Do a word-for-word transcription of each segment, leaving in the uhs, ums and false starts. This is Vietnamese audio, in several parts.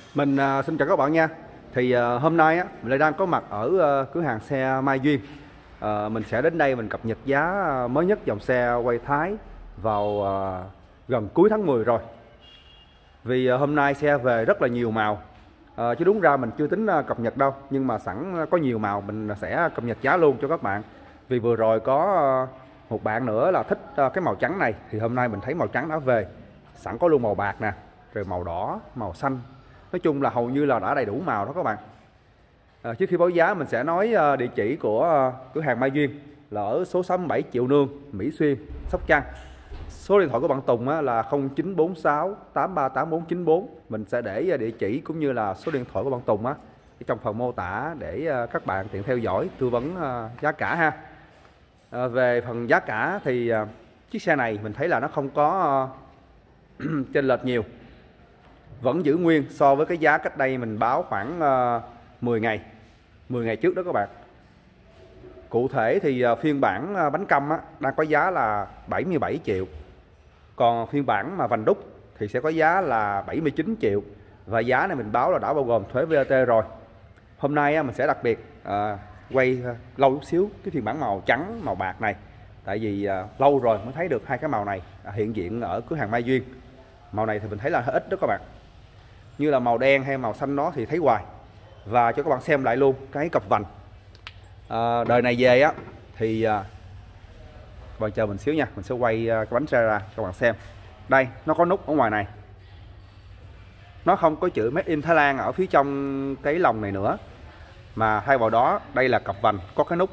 Mình uh, xin chào các bạn nha. Thì uh, hôm nay á, mình lại đang có mặt ở uh, cửa hàng xe Mai Duyên. Uh, mình sẽ đến đây mình cập nhật giá uh, mới nhất dòng xe quay Thái vào uh, gần cuối tháng mười rồi. Vì uh, hôm nay xe về rất là nhiều màu. Uh, chứ đúng ra mình chưa tính uh, cập nhật đâu, nhưng mà sẵn có nhiều màu mình sẽ cập nhật giá luôn cho các bạn. Vì vừa rồi có uh, một bạn nữa là thích uh, cái màu trắng này, thì hôm nay mình thấy màu trắng đã về. Sẵn có luôn màu bạc nè, rồi màu đỏ, màu xanh. Nói chung là hầu như là đã đầy đủ màu đó các bạn. à, Trước khi báo giá mình sẽ nói uh, địa chỉ của uh, cửa hàng Mai Duyên là ở số sáu mươi bảy Triệu Nương, Mỹ Xuyên, Sóc Trăng. Số điện thoại của bạn Tùng á, là không chín bốn sáu tám ba tám bốn chín bốn. Mình sẽ để uh, địa chỉ cũng như là số điện thoại của bạn Tùng á, trong phần mô tả để uh, các bạn tiện theo dõi tư vấn uh, giá cả ha. À, về phần giá cả thì uh, chiếc xe này mình thấy là nó không có uh, chênh lệch nhiều, vẫn giữ nguyên so với cái giá cách đây mình báo khoảng uh, mười ngày mười ngày trước đó các bạn. Cụ thể thì uh, phiên bản uh, bánh căm á, đang có giá là bảy mươi bảy triệu. Còn phiên bản mà vành đúc thì sẽ có giá là bảy mươi chín triệu. Và giá này mình báo là đã bao gồm thuế vê a tê rồi. Hôm nay á, mình sẽ đặc biệt uh, quay uh, lâu chút xíu cái phiên bản màu trắng, màu bạc này. Tại vì uh, lâu rồi mới thấy được hai cái màu này uh, hiện diện ở cửa hàng Mai Duyên. Màu này thì mình thấy là hơi ít đó các bạn. Như là màu đen hay màu xanh đó thì thấy hoài. Và cho các bạn xem lại luôn cái cặp vành. à, Đời này về á thì à, bạn chờ mình xíu nha. Mình sẽ quay à, cái bánh xe ra cho các bạn xem. Đây, nó có nút ở ngoài này. Nó không có chữ Made in Thái Lan ở phía trong cái lồng này nữa, mà thay vào đó đây là cặp vành có cái nút.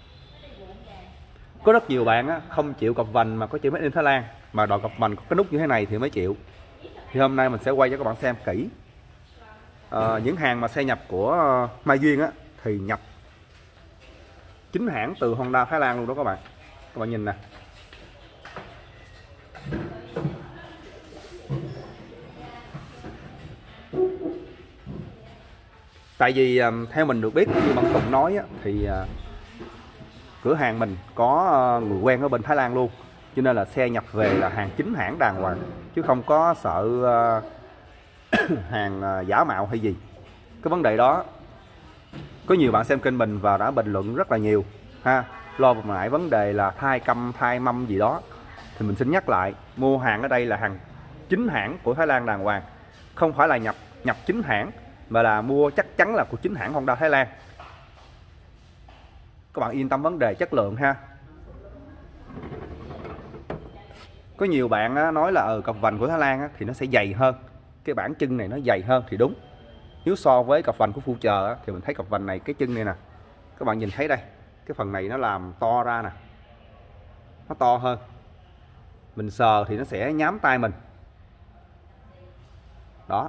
Có rất nhiều bạn á, không chịu cặp vành mà có chữ Made in Thái Lan, mà đòi cặp vành có cái nút như thế này thì mới chịu. Thì hôm nay mình sẽ quay cho các bạn xem kỹ. à, Những hàng mà xe nhập của uh, Mai Duyên á, thì nhập chính hãng từ Honda Thái Lan luôn đó các bạn. Các bạn nhìn nè. Tại vì uh, theo mình được biết, như bạn Tùng nói á, thì uh, cửa hàng mình có uh, người quen ở bên Thái Lan luôn, cho nên là xe nhập về là hàng chính hãng đàng hoàng, chứ không có sợ uh, hàng uh, giả mạo hay gì. Cái vấn đề đó có nhiều bạn xem kênh mình và đã bình luận rất là nhiều ha, lo ngại vấn đề là thai câm, thai mâm gì đó. Thì mình xin nhắc lại, mua hàng ở đây là hàng chính hãng của Thái Lan đàng hoàng, không phải là nhập nhập chính hãng, mà là mua chắc chắn là của chính hãng Honda Thái Lan. Các bạn yên tâm vấn đề chất lượng ha. Có nhiều bạn nói là ở cặp vành của Thái Lan thì nó sẽ dày hơn, cái bản chân này nó dày hơn thì đúng. Nếu so với cặp vành của Future thì mình thấy cặp vành này, cái chân này nè, các bạn nhìn thấy đây, cái phần này nó làm to ra nè, nó to hơn. Mình sờ thì nó sẽ nhám tay mình đó.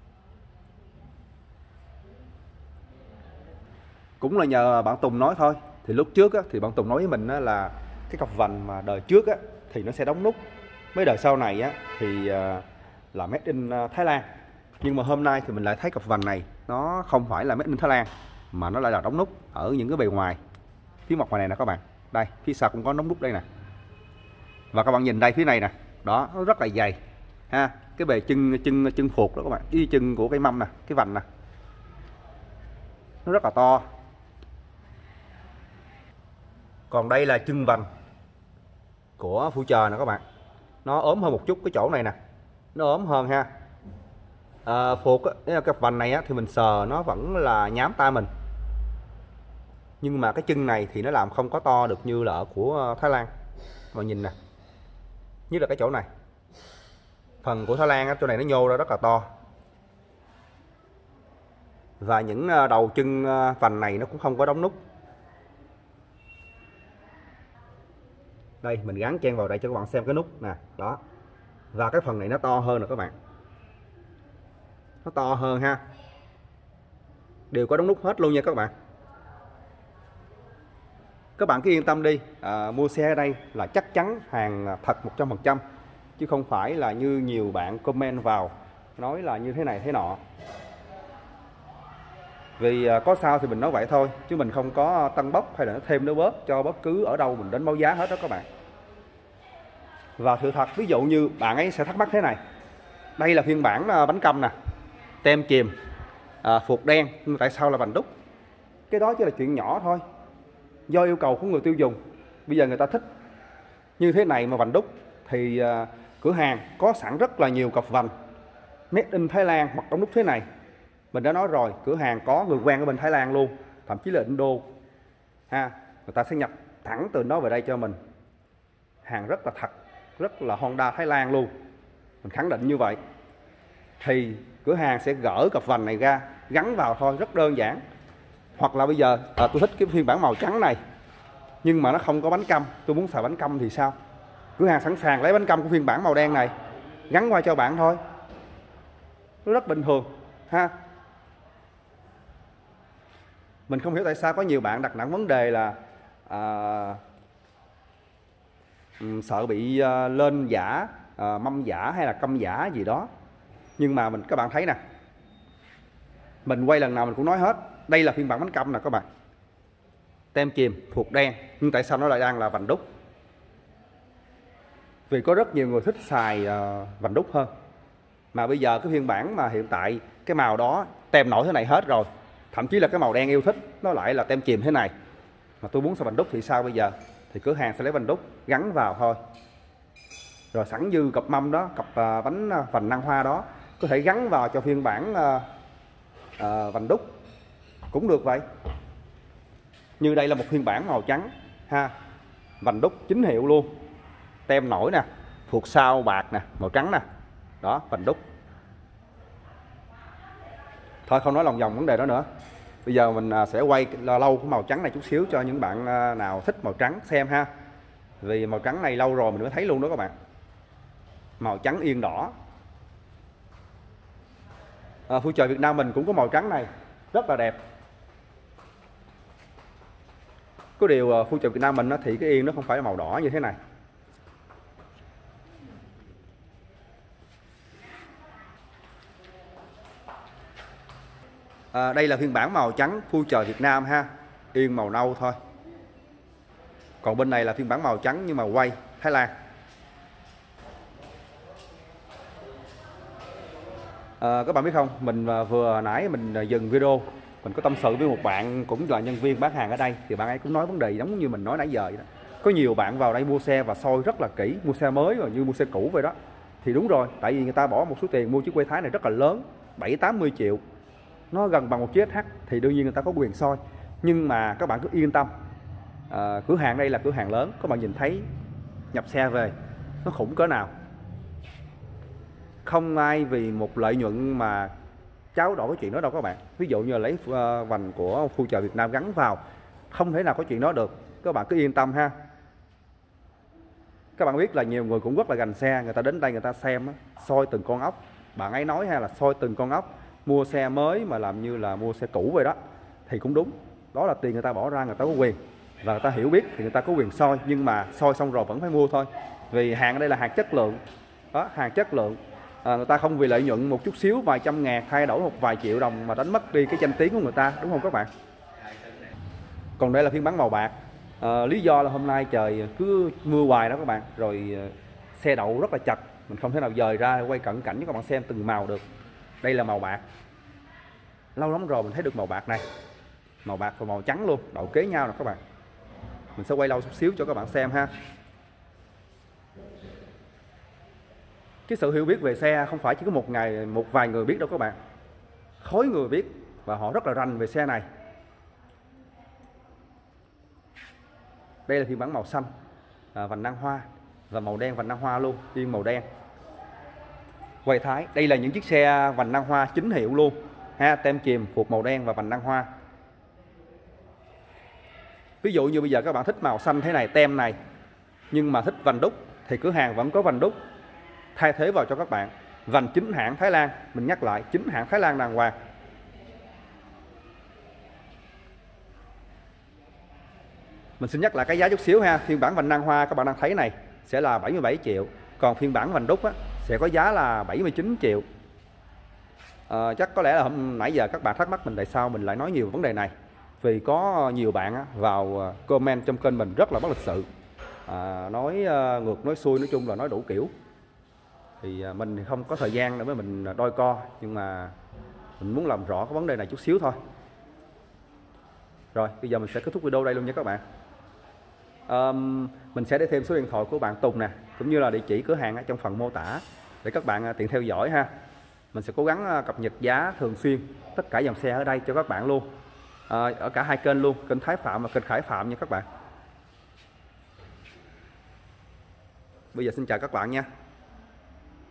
Cũng là nhờ bạn Tùng nói thôi. Thì lúc trước á, thì bạn Tùng nói với mình á, là cái cặp vành mà đời trước á, thì nó sẽ đóng nút, mấy đời sau này á, thì uh, là made in Thái Lan. Nhưng mà hôm nay thì mình lại thấy cặp vành này nó không phải là made in Thái Lan, mà nó lại là đóng nút ở những cái bề ngoài. Phía mặt ngoài này nè các bạn. Đây, phía sau cũng có đóng nút đây nè. Và các bạn nhìn đây phía này nè. Đó, nó rất là dày ha. Cái bề chân chân chân phuộc đó các bạn, cái chân của cái mâm nè, cái vành nè, nó rất là to. Còn đây là chân vành của Future nè các bạn. Nó ốm hơn một chút cái chỗ này nè, nó ốm hơn ha. À, phuộc á, cái vành này á, thì mình sờ nó vẫn là nhám tay mình. Nhưng mà cái chân này thì nó làm không có to được như là ở của Thái Lan. Mọi nhìn nè, nhất là cái chỗ này. Phần của Thái Lan á, chỗ này nó nhô ra rất là to. Và những đầu chân vành này nó cũng không có đóng nút. Đây, mình gắn chen vào đây cho các bạn xem cái nút nè, đó. Và cái phần này nó to hơn nè các bạn. Nó to hơn ha. Đều có đóng nút hết luôn nha các bạn. Các bạn cứ yên tâm đi, à, mua xe ở đây là chắc chắn hàng thật một trăm phần trăm, chứ không phải là như nhiều bạn comment vào nói là như thế này thế nọ. Vì à, có sao thì mình nói vậy thôi, chứ mình không có tăng bốc hay là nó thêm nó bớt cho bất cứ ở đâu mình đến báo giá hết đó các bạn. Và sự thật, ví dụ như bạn ấy sẽ thắc mắc thế này. Đây là phiên bản bánh căm nè. tem chìm, à, phuộc đen. Nhưng tại sao là vành đúc? Cái đó chỉ là chuyện nhỏ thôi, do yêu cầu của người tiêu dùng. Bây giờ người ta thích như thế này mà vành đúc thì à, cửa hàng có sẵn rất là nhiều cặp vành made in Thái Lan hoặc đóng đúc thế này. Mình đã nói rồi, cửa hàng có người quen ở bên Thái Lan luôn, thậm chí là Indo ha, người ta sẽ nhập thẳng từ đó về đây cho mình. Hàng rất là thật, rất là Honda Thái Lan luôn, mình khẳng định như vậy. Thì cửa hàng sẽ gỡ cặp vành này ra gắn vào thôi, rất đơn giản. Hoặc là bây giờ à, tôi thích cái phiên bản màu trắng này nhưng mà nó không có bánh căm, tôi muốn xài bánh căm thì sao? Cửa hàng sẵn sàng lấy bánh căm của phiên bản màu đen này gắn qua cho bạn thôi, nó rất bình thường ha. Mình không hiểu tại sao có nhiều bạn đặt nặng vấn đề là à, sợ bị à, lên giả, à, mâm giả hay là câm giả gì đó. Nhưng mà mình các bạn thấy nè, mình quay lần nào mình cũng nói hết, đây là phiên bản bánh căm nè các bạn, tem chìm phuộc đen. Nhưng tại sao nó lại đang là vành đúc? Vì có rất nhiều người thích xài uh, vành đúc hơn. Mà bây giờ cái phiên bản mà hiện tại cái màu đó tem nổi thế này hết rồi, thậm chí là cái màu đen yêu thích nó lại là tem chìm thế này, mà tôi muốn xài vành đúc thì sao bây giờ? Thì cửa hàng sẽ lấy vành đúc gắn vào thôi. Rồi sẵn dư cặp mâm đó, cặp uh, bánh uh, vành năng hoa đó có thể gắn vào cho phiên bản uh, uh, vành đúc cũng được vậy. Như đây là một phiên bản màu trắng ha, vành đúc chính hiệu luôn, tem nổi nè, phuộc sau bạc nè, màu trắng nè, đó vành đúc. Thôi không nói lòng vòng vấn đề đó nữa. Bây giờ mình sẽ quay lâu cái màu trắng này chút xíu cho những bạn nào thích màu trắng xem ha. Vì màu trắng này lâu rồi mình mới thấy luôn đó các bạn. Màu trắng yên đỏ. À, Phu Chợ Việt Nam mình cũng có màu trắng này, rất là đẹp. Có điều Phu Chợ Việt Nam mình thì cái yên nó không phải màu đỏ như thế này. À, đây là phiên bản màu trắng Phu Chợ Việt Nam ha, yên màu nâu thôi. Còn bên này là phiên bản màu trắng nhưng mà quay Thái Lan. À, các bạn biết không, mình vừa nãy mình dừng video, mình có tâm sự với một bạn cũng là nhân viên bán hàng ở đây, thì bạn ấy cũng nói vấn đề giống như mình nói nãy giờ vậy đó. Có nhiều bạn vào đây mua xe và soi rất là kỹ, mua xe mới rồi như mua xe cũ vậy đó. Thì đúng rồi, tại vì người ta bỏ một số tiền mua chiếc quay Thái này rất là lớn, bảy tám mươi triệu, nó gần bằng một chiếc ét hát, thì đương nhiên người ta có quyền soi. Nhưng mà các bạn cứ yên tâm, à, cửa hàng đây là cửa hàng lớn, các bạn nhìn thấy nhập xe về nó khủng cỡ nào. Không ai vì một lợi nhuận mà tráo đổi cái chuyện đó đâu các bạn. Ví dụ như là lấy uh, vành của Phu Chợ Việt Nam gắn vào, không thể nào có chuyện đó được. Các bạn cứ yên tâm ha. Các bạn biết là nhiều người cũng rất là gành xe, người ta đến đây người ta xem á, soi từng con ốc. Bạn ấy nói ha là soi từng con ốc, mua xe mới mà làm như là mua xe cũ vậy đó, thì cũng đúng. Đó là tiền người ta bỏ ra, người ta có quyền, và người ta hiểu biết thì người ta có quyền soi. Nhưng mà soi xong rồi vẫn phải mua thôi, vì hàng ở đây là hàng chất lượng đó, hàng chất lượng. À, người ta không vì lợi nhuận một chút xíu vài trăm ngàn thay đổi một vài triệu đồng mà đánh mất đi cái danh tiếng của người ta, đúng không các bạn? Còn đây là phiên bản màu bạc. À, lý do là hôm nay trời cứ mưa hoài đó các bạn, rồi xe đậu rất là chật, mình không thể nào dời ra quay cận cảnh cho các bạn xem từng màu được. Đây là màu bạc, lâu lắm rồi mình thấy được màu bạc này, màu bạc và màu trắng luôn, đậu kế nhau nè các bạn. Mình sẽ quay lâu chút xíu cho các bạn xem ha. Cái sự hiểu biết về xe không phải chỉ có một ngày, một vài người biết đâu các bạn. Khối người biết và họ rất là rành về xe này. Đây là phiên bản màu xanh, à, vành năng hoa, và màu đen vành năng hoa luôn, yên màu đen. Quay Thái, đây là những chiếc xe vành năng hoa chính hiệu luôn ha, tem chìm phuộc màu đen và vành năng hoa. Ví dụ như bây giờ các bạn thích màu xanh thế này, tem này, nhưng mà thích vành đúc thì cửa hàng vẫn có vành đúc thay thế vào cho các bạn. Vành chính hãng Thái Lan, mình nhắc lại, chính hãng Thái Lan đàng hoàng. Mình xin nhắc lại cái giá chút xíu ha. Phiên bản vành năng hoa các bạn đang thấy này sẽ là bảy mươi bảy triệu, còn phiên bản vành đúc á, sẽ có giá là bảy mươi chín triệu. à, Chắc có lẽ là hôm nãy giờ các bạn thắc mắc mình tại sao mình lại nói nhiều vấn đề này. Vì có nhiều bạn á, vào comment trong kênh mình rất là bất lịch sự, à, nói uh, ngược nói xuôi, nói chung là nói đủ kiểu. Thì uh, mình không có thời gian để mà mình đôi co, nhưng mà Mình muốn làm rõ cái vấn đề này chút xíu thôi. Rồi, bây giờ mình sẽ kết thúc video đây luôn nha các bạn. Um, mình sẽ để thêm số điện thoại của bạn Tùng nè, cũng như là địa chỉ cửa hàng ở trong phần mô tả để các bạn tiện theo dõi ha. Mình sẽ cố gắng cập nhật giá thường xuyên tất cả dòng xe ở đây cho các bạn luôn, à, ở cả hai kênh luôn, kênh Thái Phạm và kênh Khải Phạm nha các bạn. Bây giờ xin chào các bạn nha.